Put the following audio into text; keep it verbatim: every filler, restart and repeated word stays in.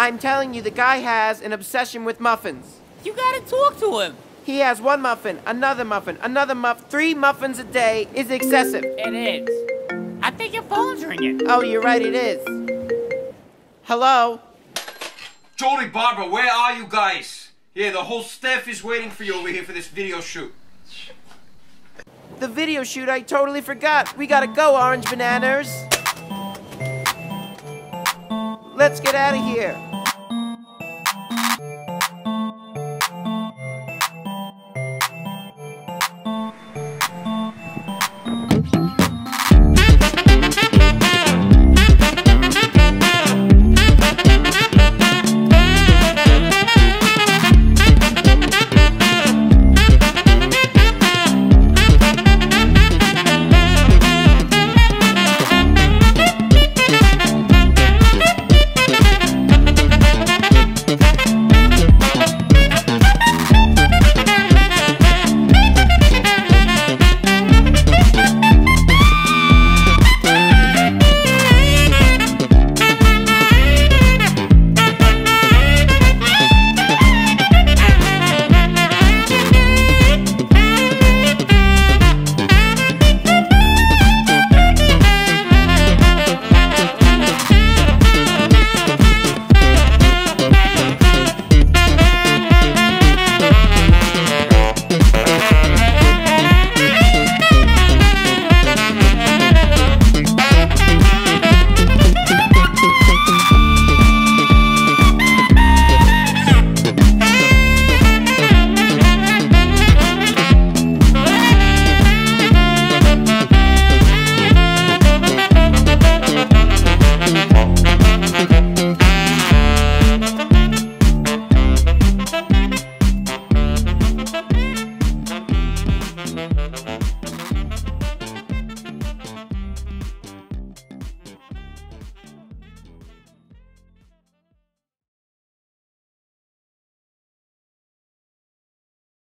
I'm telling you, the guy has an obsession with muffins. You gotta talk to him. He has one muffin, another muffin, another muff. Three muffins a day is excessive. It is. I think your phone's ringing. Oh, you're right, it is. Hello? Judy, Barbra, where are you guys? Yeah, the whole staff is waiting for you over here for this video shoot. The video shoot, I totally forgot. We gotta go, orange bananas. Let's get out of here.